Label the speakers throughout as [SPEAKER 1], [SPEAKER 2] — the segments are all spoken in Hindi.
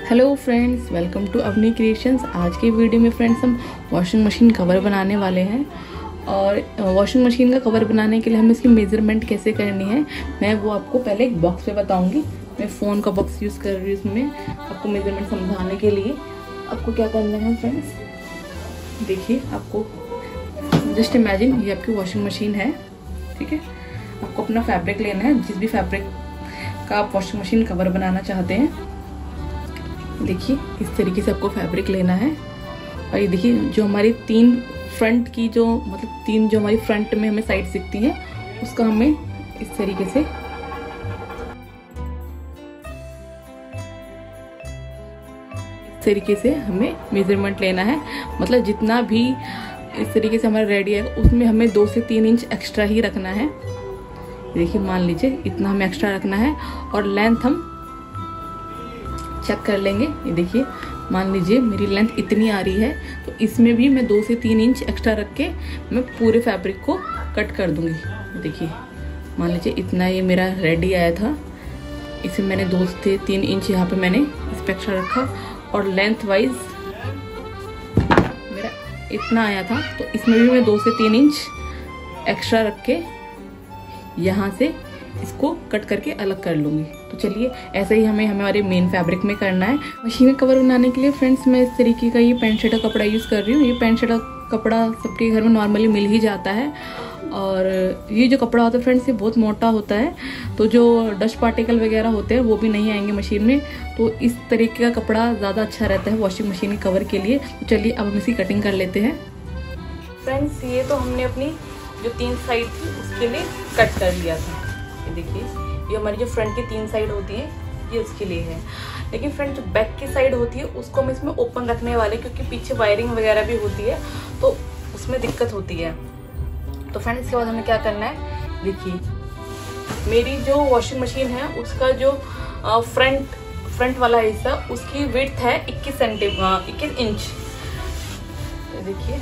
[SPEAKER 1] Hello friends, welcome to Avani creations. आज के वीडियो में फ्रेंड्स हम वॉशिंग मशीन कवर बनाने वाले हैं। और वॉशिंग मशीन का कवर बनाने के लिए हमें इसकी मेज़रमेंट कैसे करनी है मैं वो आपको पहले एक बॉक्स पे बताऊंगी। मैं फ़ोन का बॉक्स यूज़ कर रही हूँ इसमें आपको मेज़रमेंट समझाने के लिए। आपको क्या करना है फ्रेंड्स, देखिए, आपको जस्ट इमेजिन ये आपकी वॉशिंग मशीन है, ठीक है। आपको अपना फैब्रिक लेना है, जिस भी फैब्रिक का आप वॉशिंग मशीन कवर बनाना चाहते हैं। देखिए इस तरीके से आपको फैब्रिक लेना है। और ये देखिए जो हमारी तीन फ्रंट की जो हमारी फ्रंट में हमें साइड दिखती है उसका हमें इस तरीके से हमें मेजरमेंट लेना है। मतलब जितना भी इस तरीके से हमारा रेडी है उसमें हमें 2 से 3 इंच एक्स्ट्रा ही रखना है। देखिए मान लीजिए इतना हमें एक्स्ट्रा रखना है। और लेंथ हम चेक कर लेंगे। ये देखिए मान लीजिए मेरी लेंथ इतनी आ रही है तो इसमें भी मैं 2 से 3 इंच एक्स्ट्रा रख के मैं पूरे फैब्रिक को कट कर दूंगी। देखिए मान लीजिए इतना ये मेरा रेडी आया था, इसमें मैंने 2 से 3 इंच यहाँ पे मैंने इस पे एक्स्ट्रा रखा। और लेंथ वाइज मेरा इतना आया था तो इसमें भी मैं 2 से 3 इंच एक्स्ट्रा रख के यहाँ से इसको कट करके अलग कर लूँगी। तो चलिए ऐसे ही हमें हमारे मेन फैब्रिक में करना है। मशीन में कवर बनाने के लिए फ्रेंड्स मैं इस तरीके का ये पैंट शर्ट का कपड़ा यूज़ कर रही हूँ। ये पैंट शर्ट का कपड़ा सबके घर में नॉर्मली मिल ही जाता है। और ये जो कपड़ा होता है फ्रेंड्स ये बहुत मोटा होता है, तो जो डस्ट पार्टिकल वगैरह होते हैं वो भी नहीं आएंगे मशीन में। तो इस तरीके का कपड़ा ज़्यादा अच्छा रहता है वॉशिंग मशीन के कवर के लिए। तो चलिए अब हम इसकी कटिंग कर लेते हैं। फ्रेंड्स ये तो हमने अपनी जो 3 साइड थी उसके लिए कट कर लिया था। ये देखिए ये हमारी जो फ्रंट की 3 साइड होती है ये उसके लिए है। लेकिन फ्रंट जो बैक की साइड होती है उसको हम इसमें ओपन रखने वाले, क्योंकि पीछे वायरिंग वगैरह भी होती है तो उसमें दिक्कत होती है। तो फ्रेंड्स इसके बाद हमें क्या करना है, देखिए मेरी जो वॉशिंग मशीन है उसका जो फ्रंट वाला हिस्सा उसकी विड्थ है 21 इंच। देखिए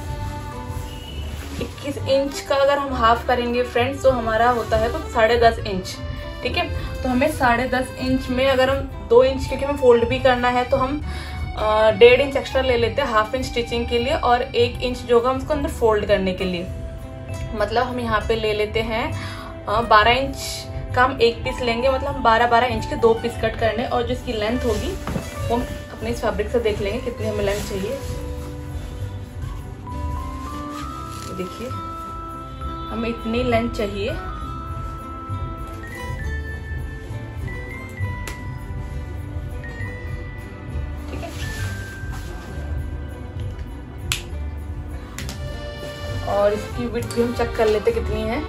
[SPEAKER 1] 21 इंच का अगर हम हाफ करेंगे फ्रेंड्स तो हमारा होता है तो 10.5 इंच, ठीक है। तो हमें 10.5 इंच में अगर हम 2 इंच क्योंकि हमें फोल्ड भी करना है तो हम 1.5 इंच एक्स्ट्रा ले लेते हैं हाफ इंच स्टिचिंग के लिए, और 1 इंच जो होगा उसको अंदर फोल्ड करने के लिए। मतलब हम यहाँ पे ले लेते हैं 12 इंच का हम 1 पीस लेंगे। मतलब हम 12 इंच के 2 पीस कट करने। और जो इसकी लेंथ होगी वो हम अपने इस फैब्रिक से देख लेंगे कितनी हमें लेंथ चाहिए। देखिए हमें इतनी लेंथ चाहिए। ठीक है, और इसकी विड्थ भी हम चेक कर लेते कितनी है।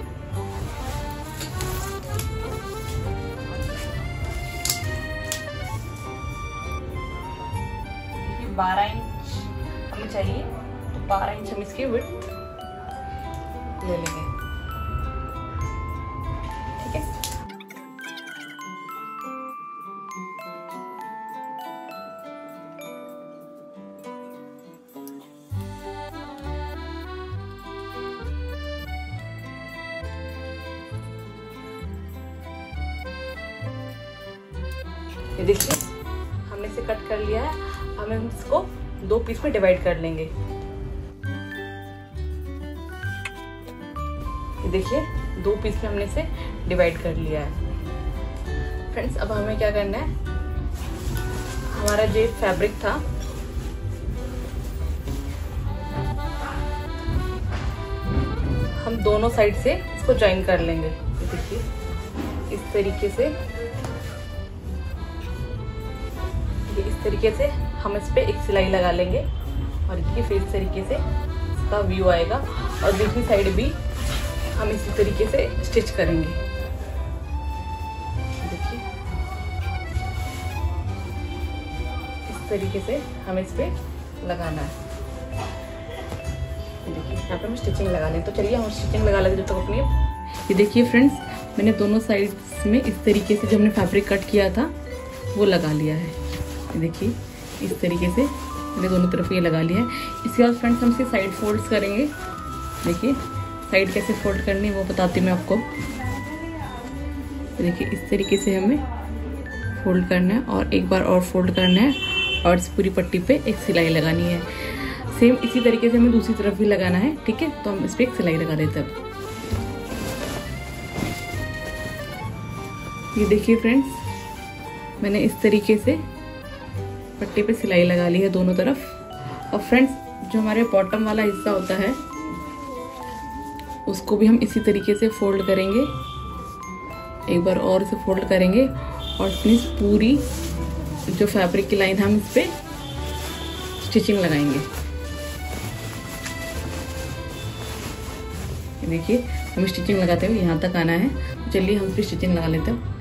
[SPEAKER 1] देखिए 12 इंच हमें चाहिए, तो 12 इंच हम इसकी विड्थ ले लेंगे, ठीक है। ये देखिए हमने इसे कट कर लिया है। हम इसको 2 पीस में डिवाइड कर लेंगे। देखिए 2 पीस में हमने इसे डिवाइड कर लिया है। फ्रेंड्स अब हमें क्या करना है, हमारा जो फैब्रिक था हम दोनों साइड से इसको ज्वाइन कर लेंगे। देखिए इस तरीके से हम इस पे एक सिलाई लगा लेंगे। और देखिए फिर इस तरीके से इसका व्यू आएगा। और दूसरी साइड भी हम इसी तरीके से स्टिच करेंगे। देखिए इस तरीके से हमें इस पे लगाना है। देखिए यहाँ पे हम स्टिचिंग लगा लें। तो चलिए हम स्टिचिंग लगा लेते जब तक अपनी। ये देखिए फ्रेंड्स मैंने दोनों साइड्स में इस तरीके से जो हमने फैब्रिक कट किया था वो लगा लिया है। देखिए इस तरीके से मैंने दोनों तरफ ये लगा लिया है। इसके बाद फ्रेंड्स हम इसके साइड फोल्ड्स करेंगे। देखिए साइड कैसे फोल्ड करनी है वो बताती हूँ मैं आपको। देखिए इस तरीके से हमें फोल्ड करना है और एक बार और फोल्ड करना है और इस पूरी पट्टी पे एक सिलाई लगानी है। सेम इसी तरीके से हमें दूसरी तरफ भी लगाना है, ठीक है। तो हम इस पे एक सिलाई लगा देते हैं। ये देखिए फ्रेंड्स, मैंने इस तरीके से पट्टी पे सिलाई लगा ली है दोनों तरफ। और फ्रेंड्स, जो हमारे बॉटम वाला हिस्सा होता है उसको भी हम इसी तरीके से फोल्ड करेंगे, एक बार और इसे फोल्ड करेंगे और अपनी पूरी जो फैब्रिक की लाइन हम इस पे स्टिचिंग लगाएंगे। देखिए, हमें स्टिचिंग लगाते हुए यहाँ तक आना है। तो चलिए हम इस पे स्टिचिंग लगा लेते हैं।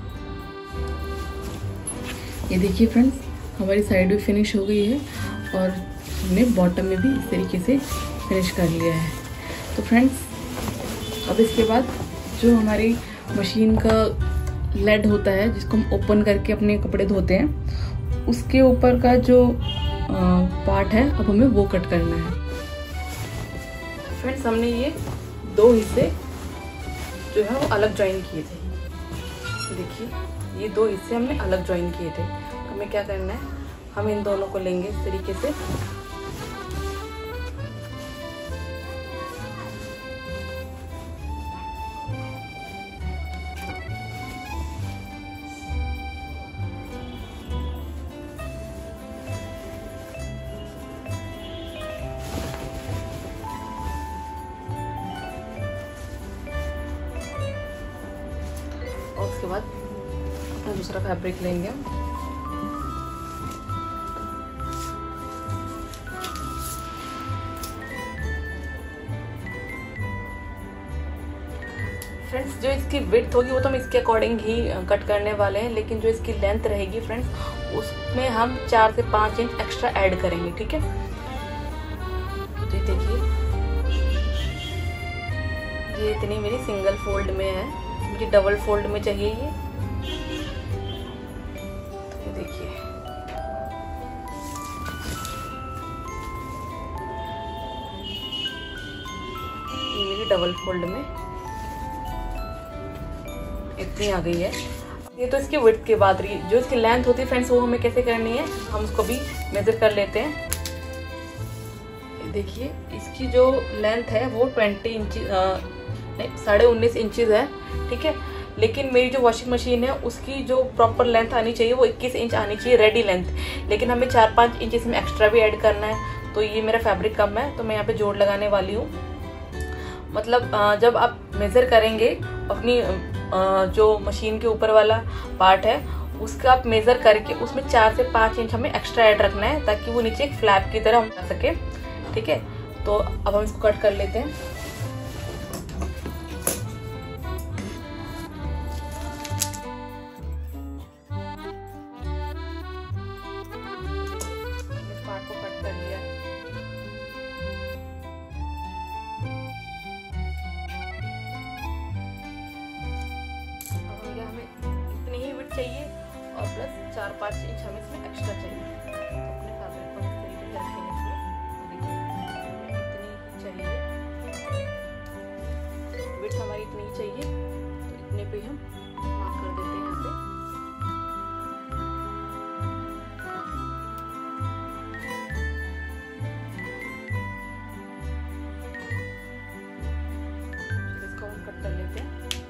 [SPEAKER 1] ये देखिए फ्रेंड्स, हमारी साइड भी फिनिश हो गई है और हमने बॉटम में भी इस तरीके से फिनिश कर लिया है। तो फ्रेंड्स, अब इसके बाद जो हमारी मशीन का लेड होता है जिसको हम ओपन करके अपने कपड़े धोते हैं, उसके ऊपर का जो पार्ट है अब हमें वो कट करना है। फ्रेंड्स, हमने ये दो हिस्से जो है वो अलग ज्वाइन किए थे। देखिए, ये दो हिस्से हमने अलग ज्वाइन किए थे। हमें क्या करना है, हम इन दोनों को लेंगे इस तरीके से और उसके बाद अपना दूसरा फैब्रिक लेंगे। फ्रेंड्स, जो इसकी विड्थ होगी वो तो हम इसके अकॉर्डिंग ही कट करने वाले हैं, लेकिन जो इसकी लेंथ रहेगी फ्रेंड्स उसमें हम 4 से 5 इंच एक्स्ट्रा ऐड करेंगे, ठीक है। तो ये देखिए, ये इतनी मेरी सिंगल फोल्ड में है, मुझे डबल फोल्ड में चाहिए ये। तो देखिए, ये मेरी डबल फोल्ड में इतनी आ गई है। ये तो इसकी विड्थ की बात रही। जो इसकी लेंथ होती है फ्रेंड्स, वो हमें कैसे करनी है, हम उसको भी मेजर कर लेते हैं। देखिए, इसकी जो लेंथ है वो 20 इंच 19.5 इंचेस है, ठीक है। लेकिन मेरी जो वॉशिंग मशीन है उसकी जो प्रॉपर लेंथ आनी चाहिए वो 21 इंच आनी चाहिए, रेडी लेंथ। लेकिन हमें 4-5 इंच इसमें एक्स्ट्रा भी ऐड करना है। तो ये मेरा फैब्रिक कम है, तो मैं यहाँ पे जोड़ लगाने वाली हूँ। मतलब जब आप मेजर करेंगे अपनी जो मशीन के ऊपर वाला पार्ट है उसका आप मेजर करके उसमें 4 से 5 इंच हमें एक्स्ट्रा ऐड रखना है, ताकि वो नीचे एक फ्लैप की तरह हम कर सके, ठीक है। तो अब हम इसको कट कर लेते हैं। इस पार्ट को कट कर लिया। चाहिए और प्लस 4-5 इंच हमें इसमें एक्स्ट्रा चाहिए। तो अपने फैब्रिक को इस तरीके से रखेंगे इसमें। देखिए, इतनी ही चाहिए, विड्थ हमारी इतनी ही चाहिए, तो इतने पे हम मार्क कर देते हैं यहाँ पे। इसको हम कट कर लेते हैं।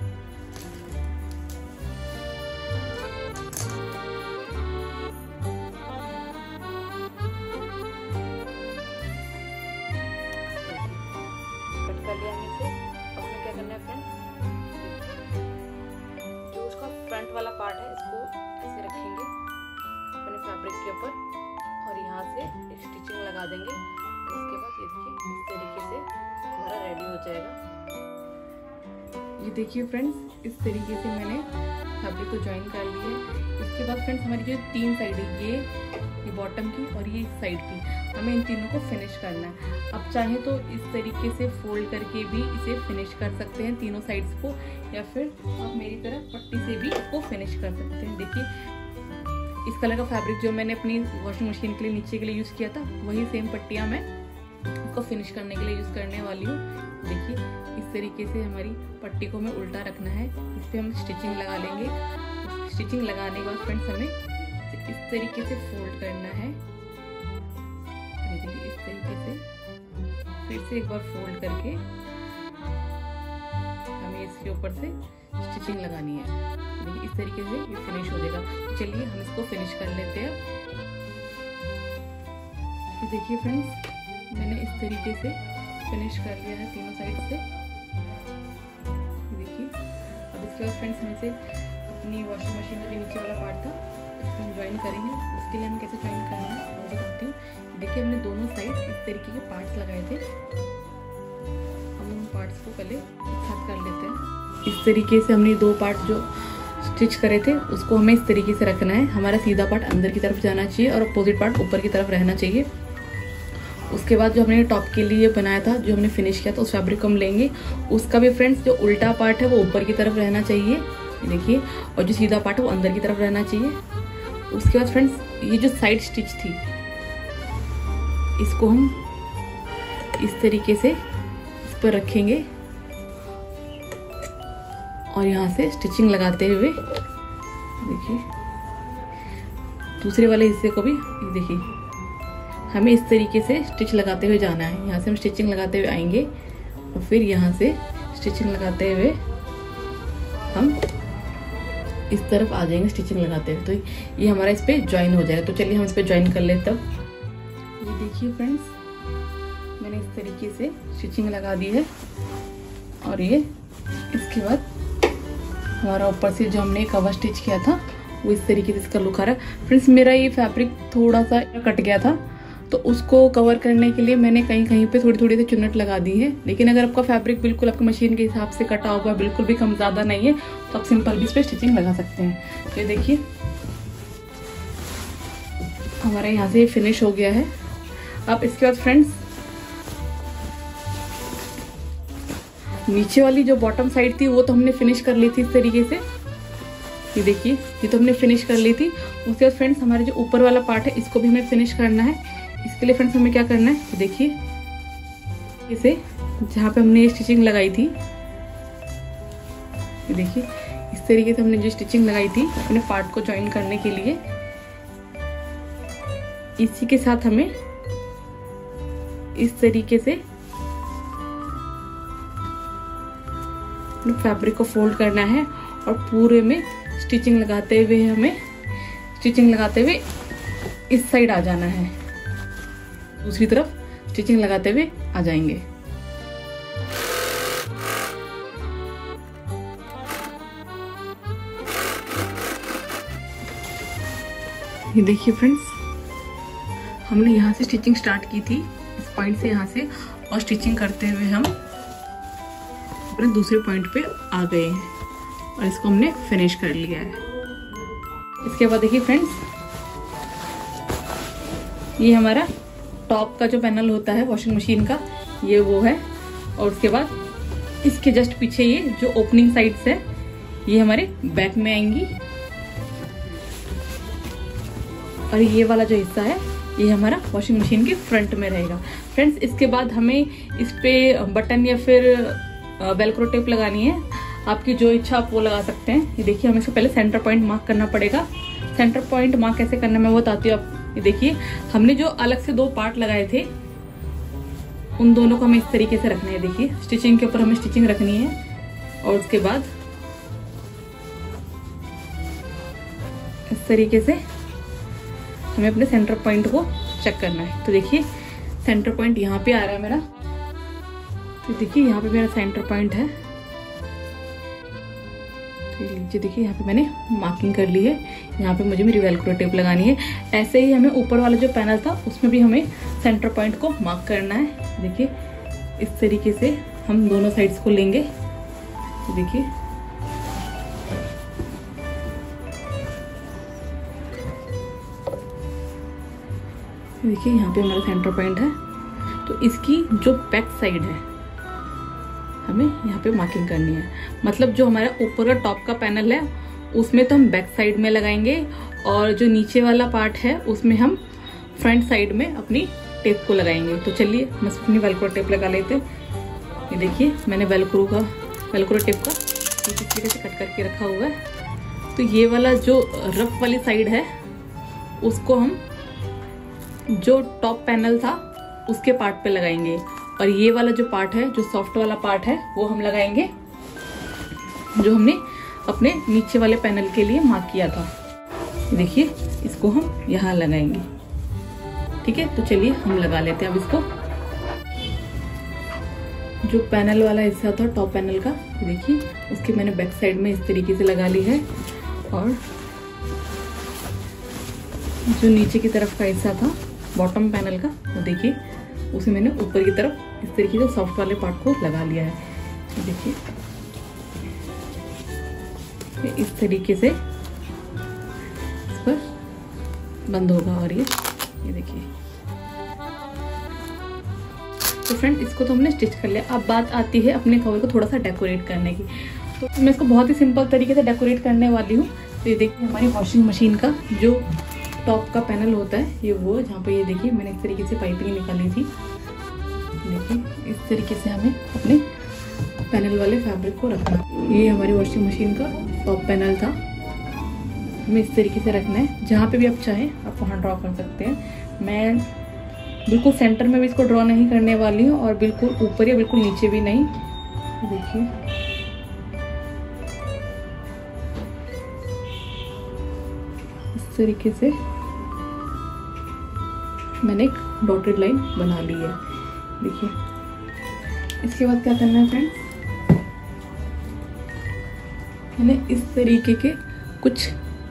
[SPEAKER 1] फ्रंट वाला पार्ट है इसको ऐसे रखेंगे अपने फैब्रिक के ऊपर और यहाँ से एक स्टिचिंग लगा देंगे। उसके बाद ये देखिए, इस तरीके से हमारा रेडी हो जाएगा। ये देखिए फ्रेंड्स, इस तरीके से मैंने फैब्रिक को ज्वाइन कर लिया है। इसके बाद फ्रेंड्स, हमारी जो 3 साइड है, ये बॉटम की और ये साइड की, हमें इन तीनों को फिनिश करना है। अब चाहे तो इस तरीके से फोल्ड करके भी इसे फिनिश कर सकते हैं तीनों साइड्स को, या फिर आप मेरी तरह पट्टी से भी इसको फिनिश कर सकते हैं। देखिए, इस कलर का फैब्रिक जो मैंने अपनी वॉशिंग मशीन के लिए नीचे के लिए यूज़ किया था, वही सेम पट्टियाँ मैं इसको फिनिश करने के लिए यूज़ करने वाली हूँ। देखिए, इस तरीके से हमारी पट्टी को हमें उल्टा रखना है, इस पर हम स्टिचिंग लगा लेंगे। स्टिचिंग लगाने के बाद फ्रेंड्स हमें इस तरीके से फोल्ड करना है। देखिए इस तरीके से फिर से एक बार फोल्ड करके हमें इसके ऊपर से स्टिचिंग लगानी है। देखिए इस तरीके से ये फिनिश हो जाएगा। चलिए हम इसको फिनिश कर लेते हैं। तो देखिए फ्रेंड्स मैंने इस तरीके से फिनिश कर लिया है तीनों साइड से। देखिए अब इसके बाद फ्रेंड्स हम इसे अपनी वॉशिंग मशीन का जो नीचे वाला पार्ट था इसको हम ज्वाइन करेंगे। उसके लिए हम कैसे ज्वाइन करना है वो बताती हूँ। देखिए हमने दोनों साइड इस तरीके के पार्ट्स लगाए थे। हम उन पार्ट्स को पहले एक साथ कर लेते हैं। इस तरीके से हमने दो पार्ट जो स्टिच करे थे उसको हमें इस तरीके से रखना है। हमारा सीधा पार्ट अंदर की तरफ जाना चाहिए और अपोजिट पार्ट ऊपर की तरफ रहना चाहिए। उसके बाद जो हमने टॉप के लिए बनाया था, जो हमने फिनिश किया था, उस फैब्रिक को हम लेंगे। उसका भी फ्रेंड्स जो उल्टा पार्ट है वो ऊपर की तरफ रहना चाहिए, देखिए, और जो सीधा पार्ट है वो अंदर की तरफ रहना चाहिए। उसके बाद फ्रेंड्स ये जो साइड स्टिच थी इसको हम इस तरीके से इस पर रखेंगे और यहाँ से स्टिचिंग लगाते हुए देखिए दूसरे वाले हिस्से को भी देखिए हमें इस तरीके से स्टिच लगाते हुए जाना है। यहाँ से हम स्टिचिंग लगाते हुए आएंगे और फिर यहाँ से स्टिचिंग लगाते हुए हम इस तरफ आ जाएंगे स्टिचिंग लगाते हुए। तो ये हमारा इस पे ज्वाइन हो जाएगा। तो चलिए हम इस पे ज्वाइन कर लेते। तब ये देखिए फ्रेंड्स मैंने इस तरीके से स्टिचिंग लगा दी है और ये इसके बाद हमारा ऊपर से जो हमने कवर स्टिच किया था वो इस तरीके से इसका लुक आ रहा है। फ्रेंड्स मेरा ये फैब्रिक थोड़ा सा कट गया था तो उसको कवर करने के लिए मैंने कहीं कहीं पे थोड़ी थोड़ी सी चुन्नट लगा दी है। लेकिन अगर आपका फैब्रिक बिल्कुल आपकी मशीन के हिसाब से कटा होगा, बिल्कुल भी कम ज़्यादा नहीं है, तो आप सिंपल भी इस पर स्टिचिंग लगा सकते हैं। तो ये देखिए हमारा यहाँ से फिनिश हो गया है। अब इसके बाद फ्रेंड्स नीचे वाली जो बॉटम साइड थी वो तो हमने फिनिश कर ली थी इस तरीके से। ये देखिए ये तो हमने फिनिश कर ली थी। उसके बाद फ्रेंड्स हमारे जो ऊपर वाला पार्ट है इसको भी हमें फिनिश करना है। इसके लिए फ्रेंड्स हमें क्या करना है, देखिए इसे जहाँ पे हमने स्टिचिंग लगाई थी, ये देखिए इस तरीके से हमने जो स्टिचिंग लगाई थी अपने पार्ट को ज्वाइन करने के लिए, इसी के साथ हमें इस तरीके से फैब्रिक को फोल्ड करना है और पूरे में स्टिचिंग लगाते हुए इस साइड आ जाना है। दूसरी तरफ स्टिचिंग लगाते हुए आ जाएंगे। ये देखिए फ्रेंड्स हमने यहाँ से स्टिचिंग स्टार्ट की थी, इस पॉइंट से यहाँ से, और स्टिचिंग करते हुए हम अपने दूसरे पॉइंट पे आ गए हैं और इसको हमने फिनिश कर लिया है। इसके बाद देखिए फ्रेंड्स ये हमारा टॉप का जो पैनल होता है वॉशिंग मशीन का, ये वो है। और उसके बाद इसके जस्ट पीछे ये जो ओपनिंग साइड्स है ये हमारे बैक में आएंगी और ये वाला जो हिस्सा है ये हमारा वॉशिंग मशीन के फ्रंट में रहेगा। फ्रेंड्स इसके बाद हमें इस पे बटन या फिर वेलक्रो टेप लगानी है। आपकी जो इच्छा आप वो लगा सकते हैं। ये देखिए हमें इसको पहले सेंटर पॉइंट मार्क करना पड़ेगा। सेंटर पॉइंट मार्क कैसे करना मैं वो बताती हूँ। आप ये देखिए हमने जो अलग से दो पार्ट लगाए थे उन दोनों को हमें इस तरीके से रखना है। देखिए स्टिचिंग के ऊपर हमें स्टिचिंग रखनी है और उसके बाद इस तरीके से हमें अपने सेंटर पॉइंट को चेक करना है। तो देखिए सेंटर पॉइंट यहाँ पे आ रहा है मेरा। तो देखिए यहाँ पे मेरा सेंटर पॉइंट है। तो लीजिए देखिए यहाँ पे मैंने मार्किंग कर ली है। यहाँ पे मुझे मेरी वेलक्रो टेप लगानी है। ऐसे ही हमें ऊपर वाला जो पैनल था उसमें भी हमें सेंटर पॉइंट को मार्क करना है। देखिए इस तरीके से हम दोनों साइड्स को लेंगे। तो देखिए यहाँ पे हमारा सेंटर पॉइंट है। तो इसकी जो बैक साइड है हमें यहाँ पे मार्किंग करनी है। मतलब जो हमारा ऊपर का टॉप का पैनल है उसमें तो हम बैक साइड में लगाएंगे और जो नीचे वाला पार्ट है उसमें हम फ्रंट साइड में अपनी टेप को लगाएंगे। तो चलिए हम अपनी वेलक्रो टेप लगा लेते हैं। ये देखिए मैंने वेलक्रो टेप का इस तरीके से कट करके रखा हुआ है तो ये वाला जो रफ वाली साइड है उसको हम जो टॉप पैनल था उसके पार्ट पे लगाएंगे, और ये वाला जो पार्ट है, जो सॉफ्ट वाला पार्ट है, वो हम लगाएंगे जो हमने अपने नीचे वाले पैनल के लिए मार्क किया था। देखिए इसको हम यहाँ लगाएंगे। ठीक है, तो चलिए हम लगा लेते हैं अब इसको। जो पैनल वाला हिस्सा था टॉप पैनल का, देखिए उसकी मैंने बैक साइड में इस तरीके से लगा ली है, और जो नीचे की तरफ का हिस्सा था बॉटम पैनल का, वो देखिए उसे मैंने ऊपर की तरफ इस तरीके से सॉफ्ट वाले पार्ट को लगा लिया है। देखिए इस तरीके से इस पर बंद होगा, और ये देखिए। तो फ्रेंड इसको तो हमने स्टिच कर लिया। अब बात आती है अपने कवर को थोड़ा सा डेकोरेट करने की। तो मैं इसको बहुत ही सिंपल तरीके से डेकोरेट करने वाली हूँ। तो ये देखिए हमारी वॉशिंग मशीन का जो टॉप का पैनल होता है, ये वो जहाँ पे ये देखिए मैंने इस तरीके से पाइपिंग निकाली थी। देखिए इस तरीके से हमें अपने पैनल वाले फैब्रिक को रखना। ये हमारी वॉशिंग मशीन का टॉप पैनल था, हमें इस तरीके से रखना है। जहाँ पे भी आप चाहें आप वहाँ ड्रॉ कर सकते हैं। मैं बिल्कुल सेंटर में भी इसको ड्रॉ नहीं करने वाली हूँ, और बिल्कुल ऊपर या बिल्कुल नीचे भी नहीं। देखिए इस तरीके से मैंने एक डॉटेड लाइन बना ली है। देखिए इसके बाद क्या करना है फ्रेंड्स, मैंने इस तरीके के कुछ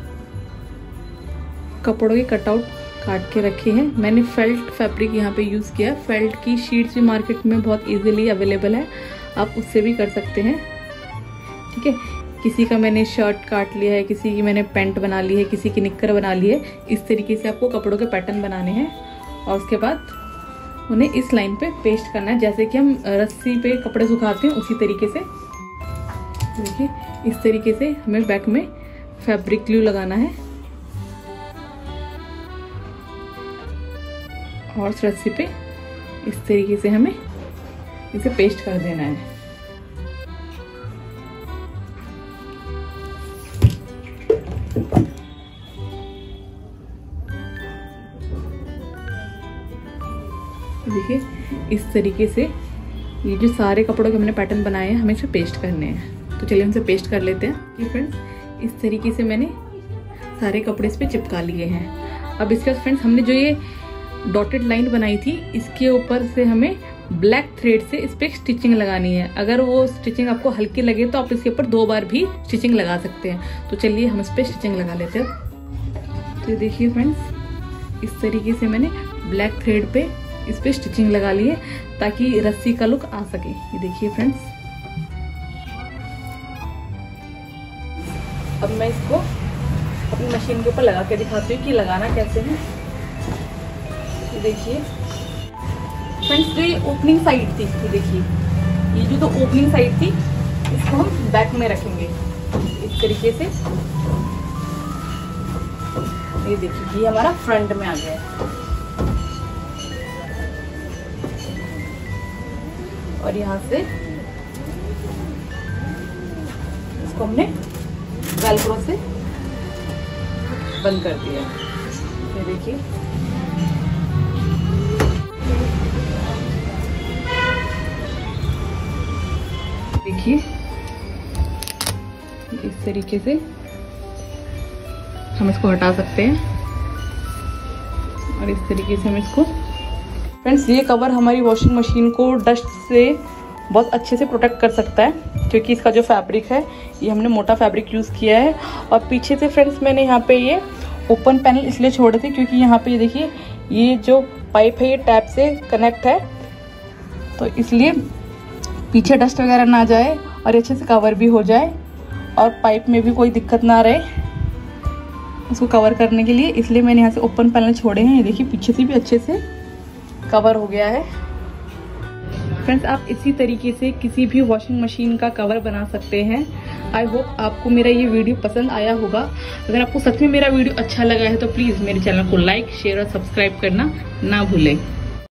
[SPEAKER 1] कपड़ों के कटआउट काट के रखे हैं। मैंने फेल्ट फैब्रिक यहाँ पे यूज़ किया। फेल्ट की शीट्स भी मार्केट में बहुत इजीली अवेलेबल है, आप उससे भी कर सकते हैं। ठीक है, किसी का मैंने शर्ट काट लिया है, किसी की मैंने पैंट बना ली है, किसी की निक्कर बना ली है। इस तरीके से आपको कपड़ों के पैटर्न बनाने हैं, और उसके बाद उन्हें इस लाइन पे पेस्ट करना है, जैसे कि हम रस्सी पे कपड़े सुखाते हैं उसी तरीके से। देखिए इस तरीके से हमें बैक में फैब्रिक ग्लू लगाना है, और इस रस्सी पे इस तरीके से हमें इसे पेस्ट कर देना है। देखिए इस तरीके से ये जो सारे कपड़ों के हमने पैटर्न बनाए हैं हमें इसे पेस्ट करने हैं। तो चलिए हम इसे पेस्ट कर लेते हैं। कि फ्रेंड्स इस तरीके से मैंने सारे कपड़े इस पे चिपका लिए हैं। अब इसके बाद फ्रेंड्स हमने जो ये डॉटेड लाइन बनाई थी, इसके ऊपर से हमें ब्लैक थ्रेड से इस पे स्टिचिंग लगानी है। अगर वो स्टिचिंग आपको हल्की लगे तो आप इसके ऊपर 2 बार भी स्टिचिंग लगा सकते हैं। तो चलिए हम इस पे स्टिचिंग लगा लेते हैं। तो देखिए फ्रेंड्स इस तरीके से मैंने ब्लैक थ्रेड पे इस पे स्टिचिंग लगा ली है, ताकि रस्सी का लुक आ सके। ये देखिए फ्रेंड्स, अब मैं इसको अपनी मशीन के ऊपर लगा के दिखाती हूँ कि लगाना कैसे है। ये देखिए फ्रेंड्स, जो ये ओपनिंग साइड थी, ये देखिए ये जो तो ओपनिंग साइड थी, इसको हम बैक में रखेंगे इस तरीके से। ये देखिए ये हमारा फ्रंट में आ गया है, और यहाँ से इसको हमने वेलक्रो से बंद कर दिया। ये देखिए इस तरीके से हम इसको हटा सकते हैं, और इस तरीके से हम इसको फ्रेंड्स, ये कवर हमारी वॉशिंग मशीन को डस्ट से बहुत अच्छे से प्रोटेक्ट कर सकता है, क्योंकि इसका जो फैब्रिक है ये हमने मोटा फैब्रिक यूज़ किया है। और पीछे से फ्रेंड्स मैंने यहाँ पे ये ओपन पैनल इसलिए छोड़े थे क्योंकि यहाँ पे ये देखिए ये जो पाइप है ये टैप से कनेक्ट है, तो इसलिए पीछे डस्ट वगैरह ना जाए और अच्छे से कवर भी हो जाए, और पाइप में भी कोई दिक्कत ना रहे उसको कवर करने के लिए, इसलिए मैंने यहाँ से ओपन पैनल छोड़े हैं। ये देखिए पीछे से भी अच्छे से कवर हो गया है। फ्रेंड्स, आप इसी तरीके से किसी भी वॉशिंग मशीन का कवर बना सकते हैं। आई होप आपको मेरा ये वीडियो पसंद आया होगा। अगर आपको सच में मेरा वीडियो अच्छा लगा है तो प्लीज़ मेरे चैनल को लाइक, शेयर और सब्सक्राइब करना ना भूलें।